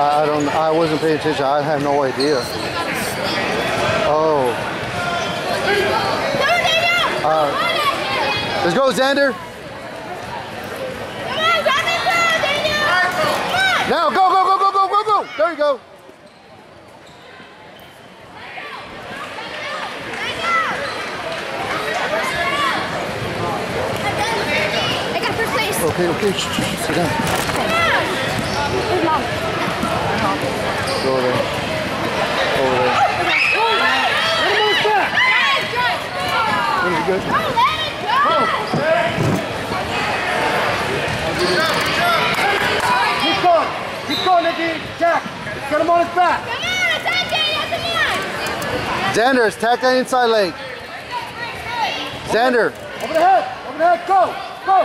I wasn't paying attention. I have no idea. Oh. Let's go, Xander. Now, go, go, go, go, go, go, go. There you go. I got first place. Okay, okay. Sit down. Where's Mom? Go over there. Over there. Is it good? Keep going, Nikki. Jack. Get him on his back. Come on, attack Daniel, come on. Xander, attack that inside leg. Xander. Over the head. Over the head. Go. Go.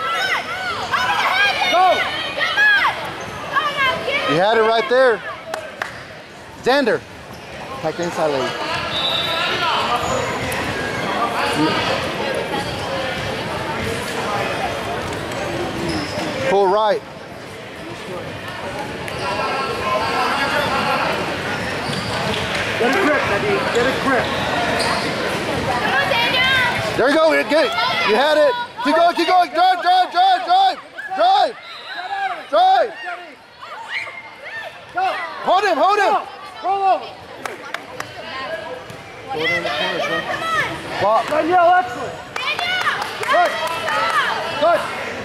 Go. You had it right there. Xander. Attack the inside leg. Pull right. Get a grip, Nadine. Get a grip. Come on, Daniel. There you go. Get it. You had it. Keep going. Keep going. Drive, drive, drive, drive. Drive. Drive. Go. Hold him. Hold him. Roll over. Hold him in the corner, son. Come on. Danielle, excellent. Good. Good.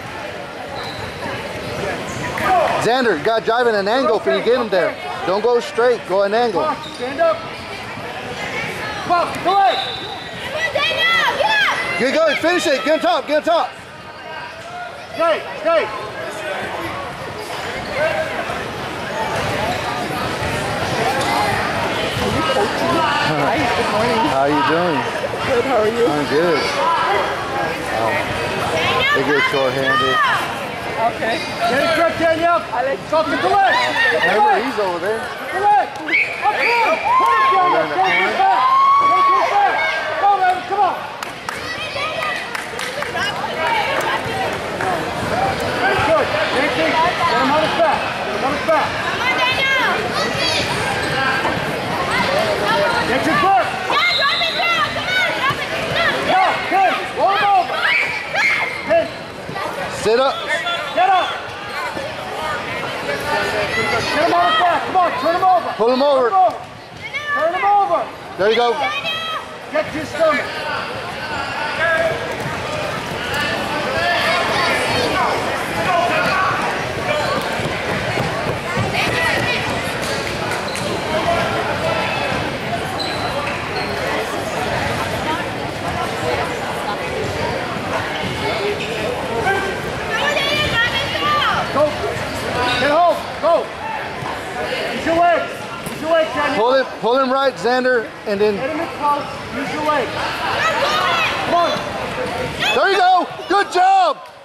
Xander, you got to drive at an angle when you get him there. Don't go straight. Go an angle. Come on, stand up. Come on, get the leg. Come on, Daniel, get up. Get going. Finish it. Get on top. Get on top. Stay, stay. Hi, good morning. How you doing? Good, how are you? I'm good. They get short-handed. Okay. Get it grip, Danielle. Go, get the leg. Get the Remember, leg. he's over there. Get the leg. Up, come on. Put it, Danielle. Go to his back. Go to his back. Go, man. Come on. Very good. Very good. Get him on his back. Get him on his back. Come on, Daniel. Get your grip. Yeah, drop it down. Come on, drop it down. Go. Pin. Roll him over. Pin. Sit up. Get up. Get him on his back. Come on. Turn him over. Pull him over. Turn him over. There you go. Get to your stomach. Go. Get home. Go. Use your legs. Use your legs, Daniel. Pull him right, Xander, and then Get him in close. Use your legs. Come on. there you go. Good job.